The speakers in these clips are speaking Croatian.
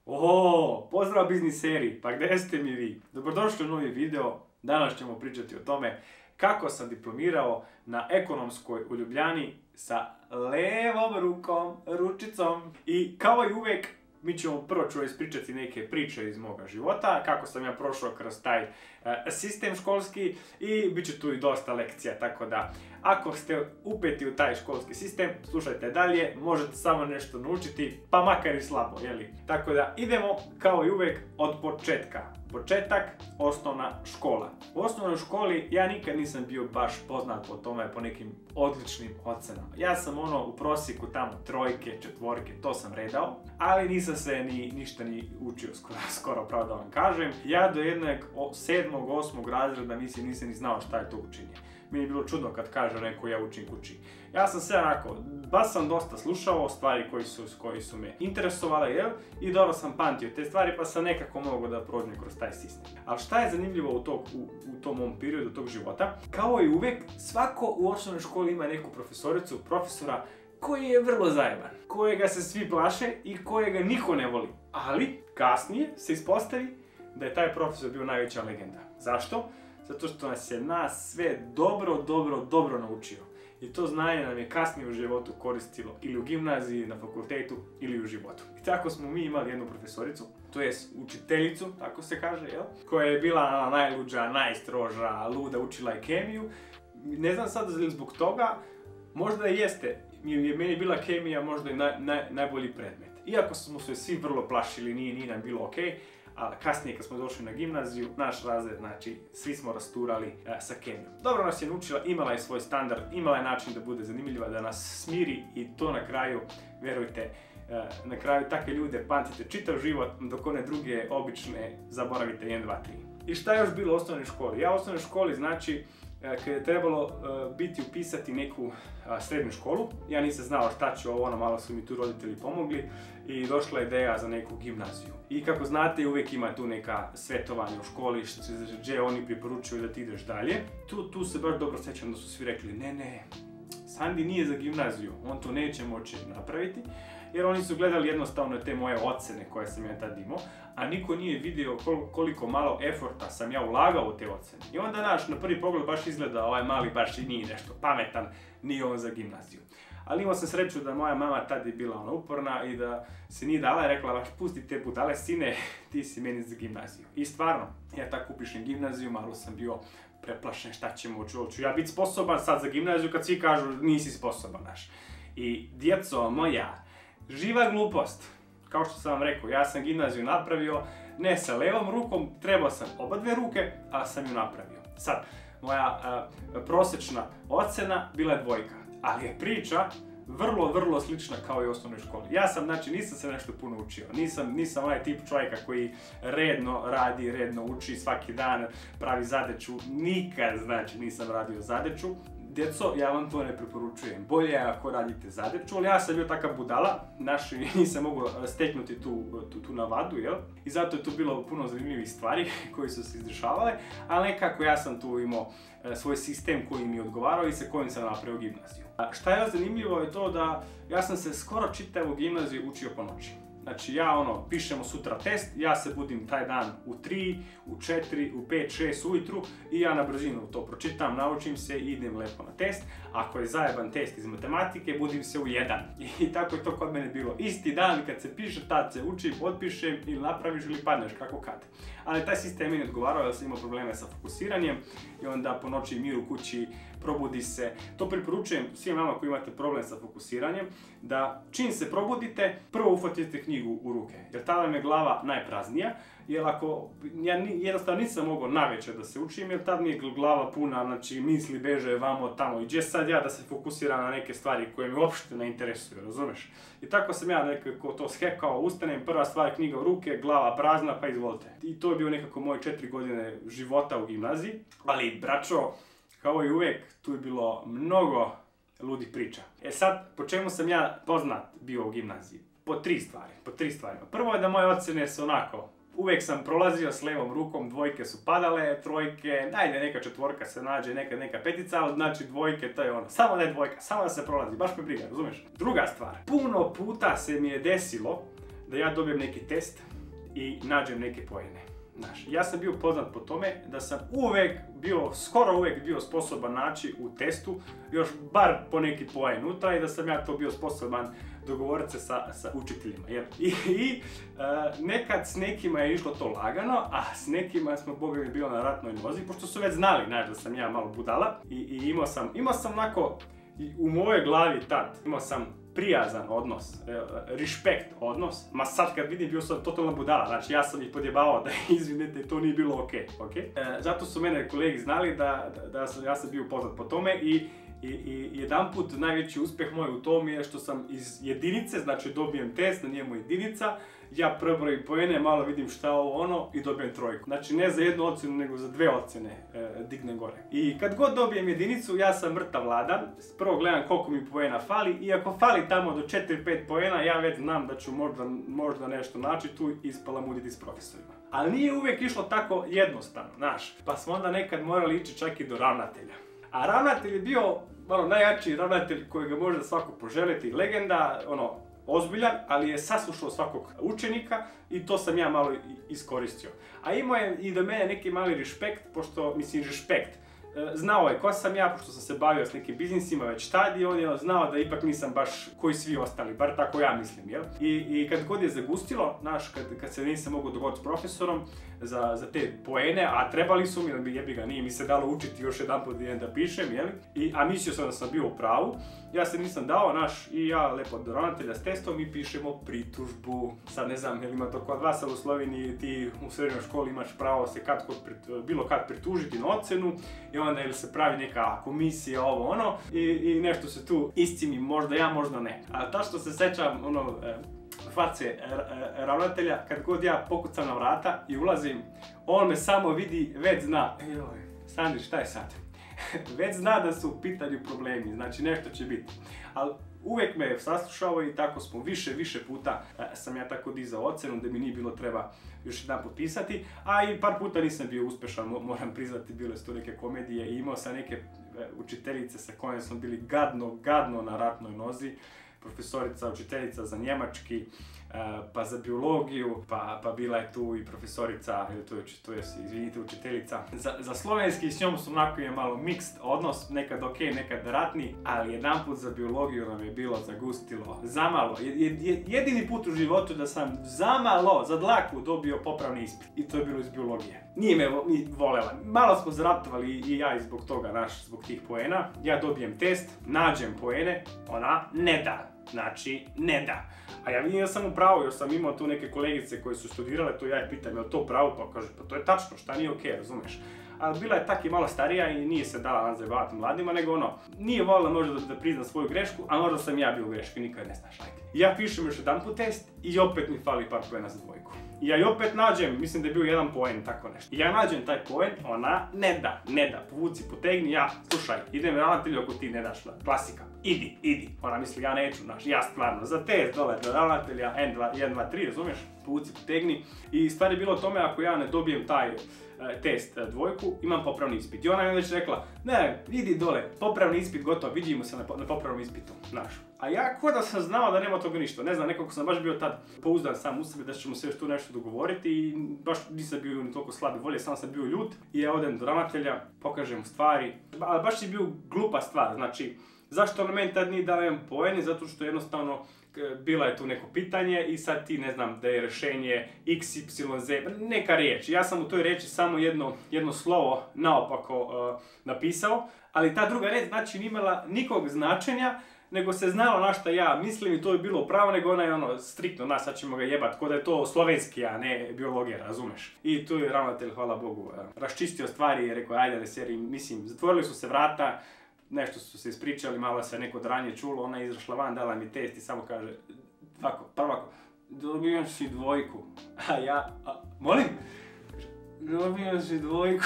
Pozdrav bizniseri, pa gdje ste mi vi? Dobrodošli u novi video, danas ćemo pričati o tome kako sam diplomirao na ekonomskoj u Ljubljani sa levom ručicom. I kao i uvijek, mi ćemo prvo ispričati neke priče iz moga života, kako sam ja prošao kroz taj sistem školski i bit će tu i dosta lekcija, tako da ako ste upeti u taj školski sistem, slušajte dalje, možete samo nešto naučiti, pa makar i slabo, jeli? Tako da idemo kao i uvijek od početka. Početak, osnovna škola. U osnovnoj školi ja nikad nisam bio baš poznat po tome, po nekim odličnim ocenama. Ja sam u prosjeku tamo trojke, četvorke, to sam redao, ali nisam se ništa učio skoro pravo da vam kažem. Ja do jednog 7. 8. razreda nisam ni znao šta je to učenje. Meni je bilo čudno kad kaže neko ja učim kući. Ja sam sve onako, baš sam dosta slušao stvari koji su me interesovale, jel? I dobro sam pamtio te stvari, pa sam nekako mogao da prođem kroz taj sistem. Ali šta je zanimljivo u tom mom periodu tog života? Kao i uvijek, svako u osnovnoj školi ima neku profesoricu, profesora koji je vrlo zajeban, kojega se svi plaše i kojega niko ne voli. Ali kasnije se ispostavi da je taj profesor bio najveća legenda. Zašto? Zato što nas je sve dobro naučio. I to znanje nam je kasnije u životu koristilo ili u gimnaziji, na fakultetu ili u životu. I tako smo mi imali jednu profesoricu, to je učiteljicu, tako se kaže, jel? Koja je bila najluđa, najstroža, luda, učila je kemiju. Ne znam sad zbog toga, možda i jeste, meni je bila kemija možda i najbolji predmet. Iako smo se svi vrlo plašili, nije nam bilo okej. Ali kasnije kad smo došli na gimnaziju, naš razred, znači, svi smo rasturali sa kemijom. Dobro nas je naučila, imala je svoj standard, imala je način da bude zanimljiva, da nas smiri i to na kraju, verujte, na kraju takve ljude pamtite čitav život, dok one druge obične zaboravite 1, 2, 3. I šta je još bilo u osnovnoj školi? Ja u osnovnoj školi, znači, kada je trebalo biti upisati neku srednju školu, ja nisam znao šta ću malo su mi tu roditelji pomogli i došla je ideja za neku gimnaziju. I kako znate, uvijek ima tu neka svetovanja u školi gdje oni preporučuju da ti ideš dalje. Tu se baš dobro sjećam da su svi rekli ne, Sandi nije za gimnaziju, on to neće moći napraviti. Jer oni su gledali jednostavno te moje ocene koje sam ja tad imao, a niko nije vidio koliko malo eforta sam ja ulagao u te ocene. I onda na prvi pogled baš izgleda ovaj mali baš i nije nešto pametan, nije on za gimnaziju. Ali imao sam sreću da moja mama tad je bila uporna i da se nije dala i rekla baš pusti te budale sine, ti si meni za gimnaziju. I stvarno, ja tako upišem gimnaziju, malo sam bio preplašen šta ćemo, ću ja biti sposoban sad za gimnaziju kad svi kažu nisi sposoban naš. I djeco moja, živa glupost. Kao što sam vam rekao, ja sam gimnaziju napravio, ne sa levom rukom, trebao sam oba dve ruke, ali sam ju napravio. Sad, moja prosječna ocena bila je 2, ali je priča vrlo slična kao i u osnovnoj školi. Ja sam, znači, nisam se nešto puno učio, nisam onaj tip čovjeka koji redno radi, redno uči, svaki dan pravi zadaću, nikad, znači, nisam radio zadaću. Djeco, ja vam to ne preporučujem. Bolje je ako radite zadaću, ali ja sam bio takav budala, nisam mogao steknuti tu navadu, jel? I zato je tu bilo puno zanimljivih stvari koji su se izdešavale, ali nekako ja sam tu imao svoj sistem koji mi je odgovarao i sa kojim sam napravio gimnaziju. Šta je zanimljivo je to da ja sam se skoro čitavu gimnaziju učio po noći. Znači ja pišemo sutra test, ja se budim taj dan u 3, u 4, u 5, 6 ujutru i ja na brzinu to pročitam, naučim se i idem lepo na test. Ako je zajeban test iz matematike, budim se u 1. I tako je to kod mene bilo. Isti dan kad se piše, tad se uči, potpišem ili napraviš ili padneš, kako kad. Ali taj sistem mi ne odgovarao jer sam imao probleme sa fokusiranjem i onda po noći mir u kući, probudi se. To preporučujem svim vama koji imate problem sa fokusiranjem, da čim se probudite, prvo uhvatite knjigu u ruke, jer tada mi je glava najpraznija, jer ako ja jednostavno nisam mogao navečer da se učim, jer tad mi je glava puna, znači misli beže vamo tamo i gdje sad ja da se fokusiram na neke stvari koje me uopšte ne interesuju, razumeš? I tako sam ja nekako to shekao, ustanem, prva stvar knjiga u ruke, glava prazna, pa izvolite. I to je bio nekako moje 4 godine života u gimnaziji, ali braćo, kao i uvijek, tu je bilo mnogo ludih priča. Sad, po čemu sam ja poznat bio u gimnaziji? Po 3 stvari. Prvo je da moje ocjene su onako, uvijek sam prolazio s levom rukom, 2 su padale, 3, ajde neka 4 se nađe, neka 5, ali znači 2 to je samo ne 2, samo da se prolazi, baš me briga, razumiješ? Druga stvar, puno puta se mi je desilo da ja dobijem neki test i nađem neke poene. Znaš, ja sam bio poznat po tome da sam uvek bio, skoro uvek bio sposoban naći u testu još bar po neki poen unutra i da sam ja to bio sposoban dogovoriti se sa učiteljima. I nekad s nekima je išlo to lagano, a s nekima smo, Boga mi, bio na ratnoj nozi, pošto su već znali, znaš, da sam ja malo budala i imao sam onako, u mojoj glavi tad, imao sam prijazan odnos, respekt odnos, ma sad kad vidim bio sam totalna budala, znači ja sam ih podjebavao da izvinite, to nije bilo okej. Zato su mene kolegi znali da ja sam bio poznat po tome i jedanput najveći uspjeh moj u tom je što sam iz jedinice, znači dobijem test, na njemu jedinica, ja prebrojim poene, malo vidim šta ovo ono i dobijem trojku. Znači ne za jednu ocjenu, nego za 2 ocjene dignem gore. I kad god dobijem jedinicu, ja sam mrtav ladan, prvo gledam koliko mi poena fali i ako fali tamo do 4-5 poena, ja već znam da ću možda nešto naći tu i spalamuditi s profesorima. Ali nije uvijek išlo tako jednostavno, znaš, pa smo onda nekad morali ići čak i do ravnatelja. A ravnatelj je bio najjači ravnatelj kojega može svako poželiti, legenda, ozbiljan, ali je saslušao svakog učenika i to sam ja malo iskoristio. A imao je i do mene neki mali respekt, znao je ko sam ja, pošto sam se bavio s nekim biznisima već tad i on je znao da ipak nisam baš koji svi ostali, bar tako ja mislim, jel? I kad god je zagustilo, znaš, kad se nisam mogao dogovoriti s profesorom za te poene, a trebali su mi, jer jebi ga, nije mi se dalo učiti još jedanput da pišem, jel? A mislio sam da sam bio u pravu, ja se nisam dao, znaš, i ja lepo do ravnatelja s testom i pišemo pritužbu. Sad ne znam, jel ima to kod vas, ali u Sloveniji ti u srednjoj školi imaš pravo se bilo kad pritužiti na ocjenu i onda ili se pravi neka komisija, ovo ono, i nešto se tu iscimi, možda ja, možda ne. A ta što se sećam, face ravnatelja, kad god ja pokucam na vrata i ulazim, on me samo vidi, već zna, Sandri, šta je sad? Već zna da su u pitanju problemi, znači nešto će biti. Ali uvijek me je saslušao i tako smo više puta sam ja tako dizao ocenu da mi nije bilo treba još jedan put pisati, a i par puta nisam bio uspješan, moram priznati, bile su to neke komedije i imao sam neke učiteljice sa kojima smo bili gadno na ratnoj nozi. Profesorica, učiteljica za njemački, pa za biologiju, pa bila je tu i profesorica, izvinite, učiteljica za slovenski, s njom su onako je malo mixed odnos, nekad ok, nekad ratni, ali jedanput za biologiju nam je bilo zagustilo, zamalo, jedini put u životu da sam zamalo, za dlaku dobio popravni ispit i to je bilo iz biologije. Nije me volela, malo smo zaratovali i ja i zbog toga, zbog tih poena, ja dobijem test, nađem poene, ona ne da. Znači, ne da. A ja vidim da sam u pravu, jer sam imao tu neke kolegice koje su studirale, to ja je pitam, je li to u pravu? Pa kaže, pa to je tačno, šta nije okej, razumeš? Ali bila je tak i malo starija i nije se dala nazajbavati mladima, nego nije voljela možda da prizna svoju grešku, a možda sam ja bio u greški, nikad ne znaš, ajde. Ja pišem još jedan put test i opet mi fali par poena za dvojku. I ja i opet nađem, mislim da je bio 1 poen, tako nešto. I ja nađem taj poen, ona ne da, povuci, potegni, ja, slušaj, idem ravnatelju ako ti ne daš, klasika, idi. Ona misli, ja neću, ja stvarno, za test dole do ravnatelja, 1, 2, 3, razumiješ, povuci, potegni. I stvar je bilo o tome, ako ja ne dobijem taj test dvojku, imam popravni ispit. I ona je već rekla, ne, idi dole, popravni ispit gotov, vidimo se na popravnom ispitu, znaš. A ja ko da sam znao da nema toga ništa, ne znam, nekako sam baš bio tad pouzdan sam u sebi da ćemo se još tu nešto dogovoriti i baš nisam bio ni toliko slabe volje, sam bio ljut i ja odem do ravnatelja, pokažem stvari, ali baš je bio glupa stvar, znači, zašto na meni tad nije dala jedan poen? Zato što jednostavno bila je tu neko pitanje i sad ti ne znam da je rješenje x, y, z, neka riječ. Ja sam u toj riječi samo jedno slovo naopako napisao, ali ta druga riječ znači nije imala nikog značenja, nego se znalo na šta ja mislim i to je bilo pravo, nego ona je striktno, sad ćemo ga jebat, ko da je to slovenski, a ne biologija, razumeš? I tu je ravnatelj, hvala Bogu, raščistio stvari i rekao, ajde, mislim, zatvorili su se vrata, nešto su se ispričali, malo se neko dranje čulo, ona je izašla van, dala mi test i samo kaže, prvako, dobijam si dvojku. A ja, molim? Dobijam si dvojku.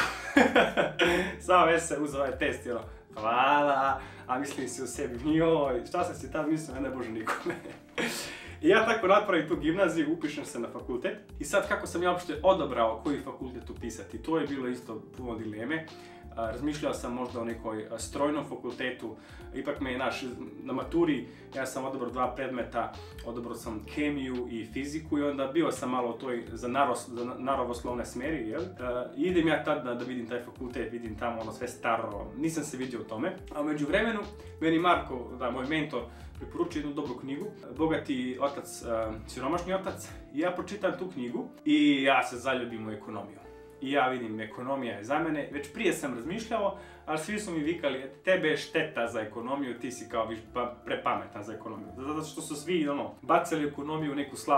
Samo već se uzeo ovaj test, hvala, a mislim si u sebi, joj, šta sam si tad mislio, ne bože nikome. I ja tako napravim tu gimnaziju, upišem se na fakultet i sad kako sam ja uopšte odabrao koji fakultet upisati, to je bilo isto puno dileme. razmišljao sam možda o nekoj strojnom fakultetu, ipak me je na maturi, ja sam odabrao 2 predmeta, odabrao sam kemiju i fiziku i onda bio sam malo u toj za naravoslovne smjeri, jel? Idem ja tad da vidim taj fakultet, vidim tamo ono sve staro, nisam se vidio u tome, a u međuvremenu meni Marko, moj mentor, preporučio jednu dobru knjigu, Bogati otac, siromašni otac, i ja pročitam tu knjigu i ja se zaljubim u ekonomiju. I ja vidim, ekonomija je za mene, već prije sam razmišljao, ali svi su mi vikali, tebe je šteta za ekonomiju, ti si kao prepametan za ekonomiju. Zato što su svi bacali ekonomiju u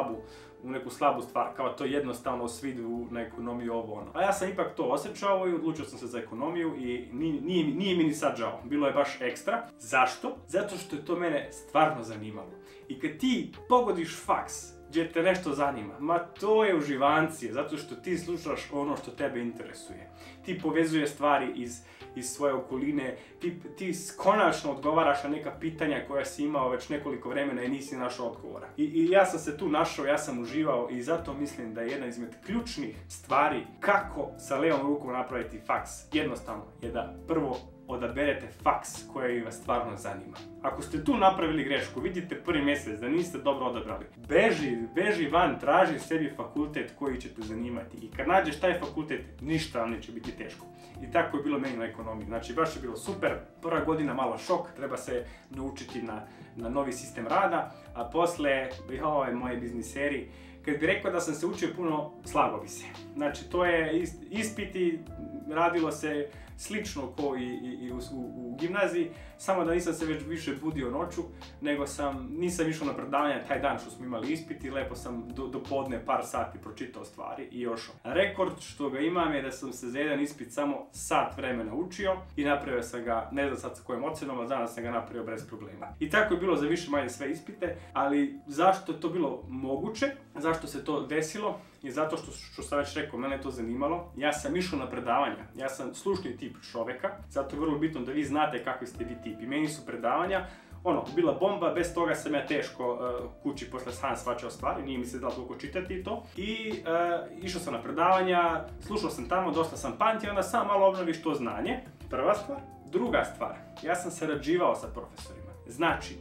neku slabu stvar, kao to jednostavno svi idu na ekonomiju ovo ono. A ja sam ipak to osjećao i odlučio sam se za ekonomiju i nije mi ni sad žao, bilo je baš ekstra. Zašto? Zato što je to mene stvarno zanimalo. I kad ti pogodiš faks, gdje te nešto zanima, ma to je uživancije, zato što ti slušaš ono što tebe interesuje. Ti povezuješ stvari iz svoje okoline, ti konačno odgovaraš na neka pitanja koja si imao već nekoliko vremena i nisi našao odgovora. I ja sam se tu našao, ja sam uživao i zato mislim da je jedna izmed ključnih stvari kako sa levom rukom napraviti faks jednostavno je da prvo odaberete faks koji vas stvarno zanima. Ako ste tu napravili grešku, vidite prvi mjesec da niste dobro odabrali, beži van, traži sebi fakultet koji će te zanimati i kad nađeš taj fakultet, ništa vam neće biti teško. I tako je bilo meni na ekonomiji, znači baš je bilo super, prva godina malo šok, treba se naučiti na novi sistem rada, a posle, moji bizniseri, kad bi rekao da sam se učio puno, slago bi se. Znači, to je ispiti, radilo se slično kao i u gimnaziji, samo da nisam se već više budio noću, nego nisam išao na predavanja taj dan što smo imali ispiti, lepo sam do podne par sati pročitao stvari i ošao. Rekord što ga imam je da sam se za jedan ispit samo sat vremena učio i napravio sam ga, ne znam sad sa kojim ocenom, ali danas sam ga napravio bez problema. I tako je bilo za više manje sve ispite, ali zašto je to bilo moguće, zašto se to desilo? I zato što sam već rekao, mene je to zanimalo, ja sam išao na predavanja, ja sam slušni tip čovjeka, zato je vrlo bitno da vi znate kakvi ste vi tip. I meni su predavanja, bila bomba, bez toga sam ja teško kući posle sam shvaćao stvari, nije mi se dalo toliko čitati to. I išao sam na predavanja, slušao sam tamo, dosta sam pamtio, onda sam malo obnoviš to znanje, prva stvar. Druga stvar, ja sam sarađivao sa profesorima. Znači,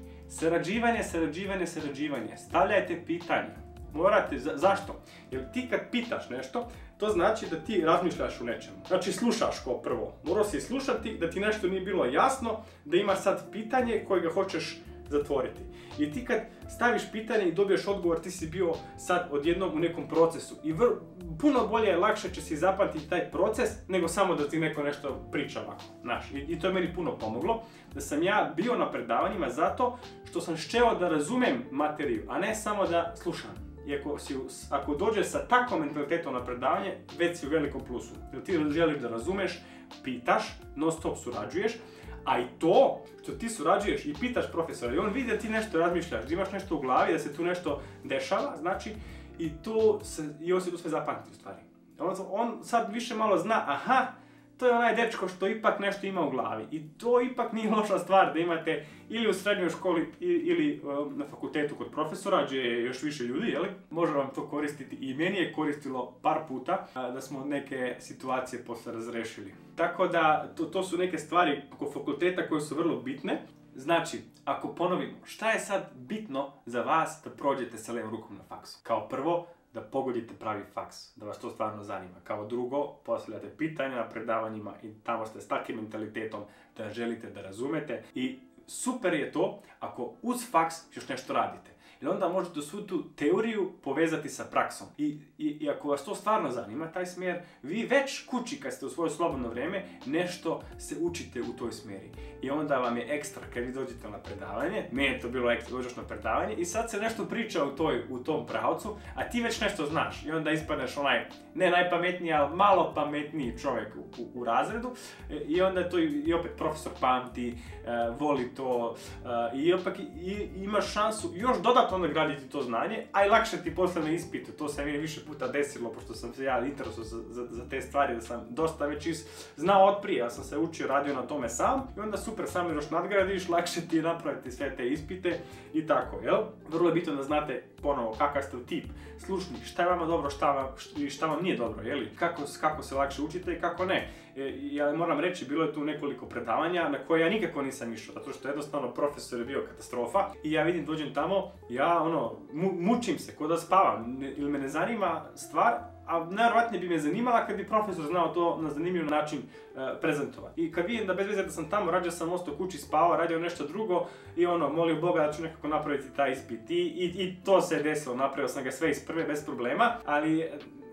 sarađivanje, stavljajte pitanja. Morate, zašto? Jer ti kad pitaš nešto, to znači da ti razmišljaš u nečemu. Znači slušaš kao prvo. Morao si slušati da ti nešto nije bilo jasno, da imaš sad pitanje koje ga hoćeš zatvoriti. I ti kad staviš pitanje i dobiješ odgovor, ti si bio sad odjednom u nekom procesu. I puno bolje, lakše će si zapamtiti taj proces nego samo da ti neko nešto priča ovako. I to je meni puno pomoglo. Da sam ja bio na predavanjima zato što sam htio da razumem materiju, a ne samo da slušam. I ako dođeš sa takvom mentalitetom na predavanje, već si u velikom plusu. Jer ti želiš da razumeš, pitaš, non stop surađuješ, a i to što ti surađuješ i pitaš profesora i on vidi da ti nešto razmišljaš, da imaš nešto u glavi, da se tu nešto dešava, znači i on se tu sve zapamti u stvari. On sad više malo zna, aha, to je onaj dečko što ipak nešto ima u glavi i to ipak nije loša stvar da imate ili u srednjoj školi ili na fakultetu kod profesora gdje je još više ljudi, jeli? Može vam to koristiti i meni je koristilo par puta da smo neke situacije posle razrešili. Tako da to su neke stvari kod fakulteta koje su vrlo bitne. Znači, ako ponovimo, šta je sad bitno za vas da prođete sa levom rukom na faksu? Kao prvo, da pogodite pravi faks, da vas to stvarno zanima. Kao drugo, postavljate pitanja na predavanjima i tamo ste s takvim mentalitetom da želite da razumete. I super je to ako uz faks još nešto radite. Jer onda možete svu tu teoriju povezati sa praksom. I ako vas to stvarno zanima, taj smjer, vi već kući kad ste u svoje slobodno vrijeme nešto se učite u toj smjeri. I onda vam je ekstra kad vi dođete na predavanje, meni je to bilo ekstra, dođeš na predavanje i sad se nešto priča u tom pravcu, a ti već nešto znaš. I onda ispadneš ne najpametniji, ali malo pametniji čovjek u razredu. I onda to i opet profesor pamti, voli to i imaš šansu još dodatno vjerojatno onda graditi to znanje, a i lakše ti posle na ispitu. To se mi više puta desilo, pošto sam se ja interesuo za te stvari, da sam dosta već znao od prije, ja sam se učio, radio na tome sam i onda super, sam još nadgradiš, lakše ti je napraviti sve te ispite i tako, jel? Vrlo je bitno da znate ponovo kakav ste tip, slušni, šta je vama dobro, šta vam nije dobro, jeli? Kako se lakše učite i kako ne. Ja moram reći, bilo je tu nekoliko predavanja na koje ja nikako nisam išao, zato što jednostavno profesor je bio katastrofa i ja vidim, dođem tamo, ja mučim se, ko da spavam, ili me ne zanima stvar, a najvjerojatnije bi me zanimala kad bi profesor znao to na zanimljiv način prezentovati. I kad vidim da bez veze da sam tamo, rađe sam ostao kući, spavao, radio nešto drugo i molio Boga da ću nekako napraviti taj ispit. I to se je desilo, napravio sam ga sve iz prve bez problema, ali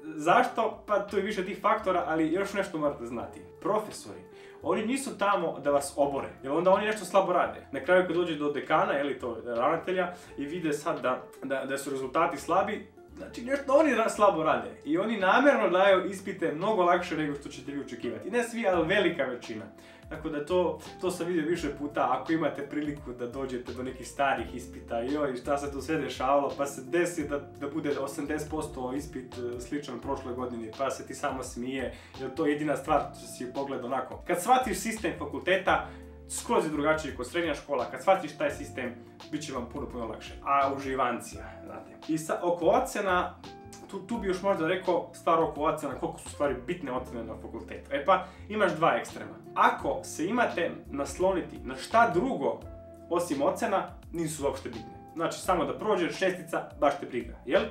zašto? Pa tu je više tih faktora, ali još nešto morate znati. Profesori, oni nisu tamo da vas obore, jer onda oni nešto slabo rade. Na kraju kad dođe do dekana, ili to ravnatelja, i vide sad da su rezultati slabi, znači nešto oni slabo rade. I oni namjerno daju ispite mnogo lakše nego što ćete vi očekivati. Ne svi, ali velika većina. Tako da to sam vidio više puta, ako imate priliku da dođete do nekih starih ispita, joj, šta se tu sve dešavalo, pa se desi da bude 80% ispit sličan prošloj godini, pa se ti samo smije, jer to je jedina stvar što si pogled onako. Kad shvatiš sistem fakulteta, skroz je drugačiji kod srednja škola, kad shvatiš taj sistem, bit će vam puno lakše. A uživancija, znate. I oko ocena, tu bi još možda rekao stvar oko ocena, koliko su stvari bitne ocene na fakultetu. Pa, imaš dva ekstrema. Ako se imate nasloniti na šta drugo osim ocena, nisu uopšte bitne. Znači, samo da prođeš, šestica, baš te briga, jel?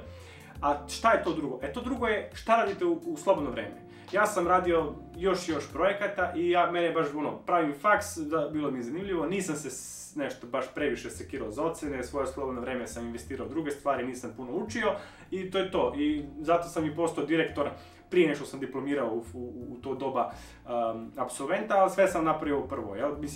A šta je to drugo? To drugo je šta radite u slobodno vreme. Ja sam radio još projekata i mene baš pravim faks, bilo mi je zanimljivo, nisam se nešto baš previše sekirao za ocene, svoje slobodno vreme sam investirao u druge stvari, nisam puno učio i to je to. I zato sam i postao direktor prije nego što sam diplomirao u to doba apsolventa, ali sve sam napravio prvo,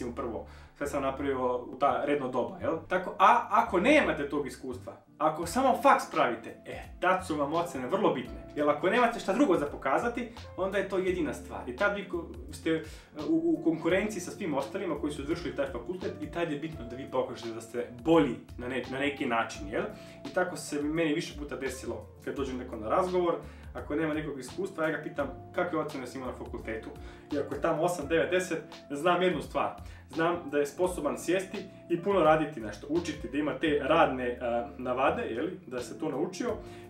sve sam napravio u ta redno doba, jel? Tako, a ako nemate tog iskustva, ako samo faks pravite, tad su vam ocene vrlo bitne. Jer ako nemate šta drugo za pokazati, onda je to jedina stvar. I tad vi ste u konkurenciji sa svim ostalima koji su završili taj fakultet i tad je bitno da vi pokažete da ste bolji na neki način, jel? I tako se meni više puta desilo kad dođem neko na razgovor, ako nema nekog iskustva, ja ga pitam kakve ocene si imao na fakultetu. I ako je tamo 8, 9, 10, znam jednu stvar. Znam da je sposoban sjesti i puno raditi nešto, učiti, da ima te radne navade, da se to naučio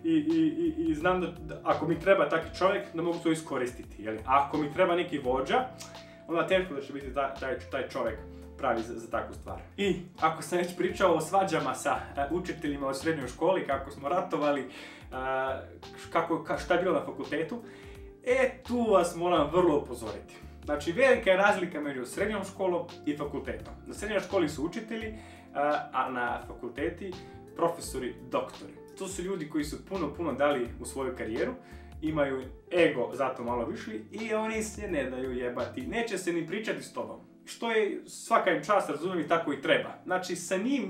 i znam da ako mi treba taki čovjek, da mogu to iskoristiti. A ako mi treba neki vođa, onda teško da će biti taj čovjek pravi za takvu stvar. I ako sam već pričao o svađama sa učiteljima u srednjoj školi, kako smo ratovali, šta je bilo na fakultetu, tu vas moram vrlo upozoriti. Znači, velika je razlika među srednjom školom i fakultetom. Na srednjoj školi su učitelji, a na fakulteti profesori, doktori. To su ljudi koji su puno dali u svoju karijeru, imaju ego zato malo višli i oni se ne daju jebati. Neće se ni pričati s tobom. Što je svaka im čast, razumijem, tako i treba. Znači, sa njim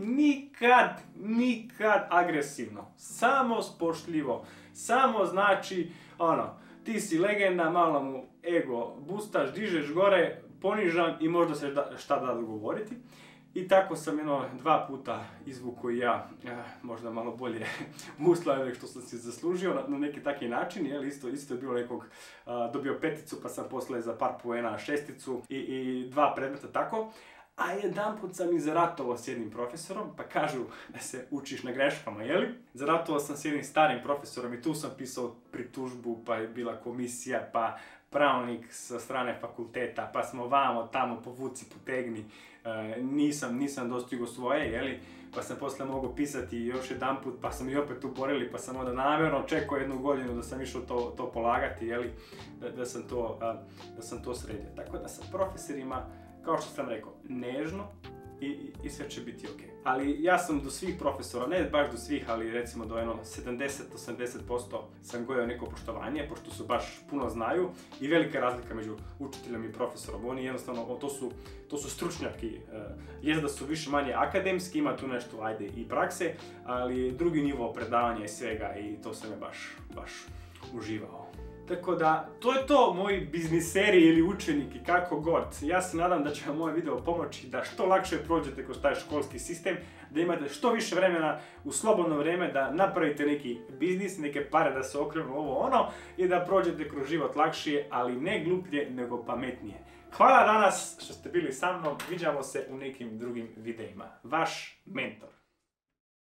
nikad agresivno. Samo spoštljivo. Samo znači, ti si legenda, malo mu ego bustaš, dižeš gore, ponižan i možda se šta da govoriti. I tako sam dva puta izvukao i ja možda malo bolje uslove nego što sam si zaslužio na neki taki način, isto je bilo nekog dobio 5 pa sam posle za par poena 6 i 2 predmeta tako. A jedanput sam i zaratovao s jednim profesorom, pa kažu da se učiš na greškama, Zaratovao sam s jednim starim profesorom i tu sam pisao pritužbu, pa je bila komisija, pa pravnik sa strane fakulteta, pa smo vamo, tamo, povuci, potegni. Nisam dostigao svoje, pa sam posle mogao pisati još jedanput, pa sam i opet uborili, pa sam onda namjerno čekao 1 godinu da sam išao to polagati, da sam to sredio. Tako da sa profesorima, kao što sam rekao, nežno i sve će biti ok. Ali ja sam do svih profesora, ne baš do svih, ali recimo do 70-80% sam gojio neko poštovanje, pošto su baš puno znaju i velika razlika među učiteljom i profesorom. Oni jednostavno, to su stručnjaki, jest da su više manje akademski, ima tu nešto, i prakse, ali drugi nivo predavanja i svega i to sam je baš uživao. Tako da, to je to, moji bizniseri ili učeniki, kako god. Ja se nadam da će vam ovaj video pomoći da što lakše prođete kroz taj školski sistem, da imate što više vremena u slobodno vrijeme da napravite neki biznis, neke pare da se okrenu ovo ono i da prođete kroz život lakše, ali ne gluplje nego pametnije. Hvala danas što ste bili sa mnom, viđamo se u nekim drugim videima. Vaš mentor.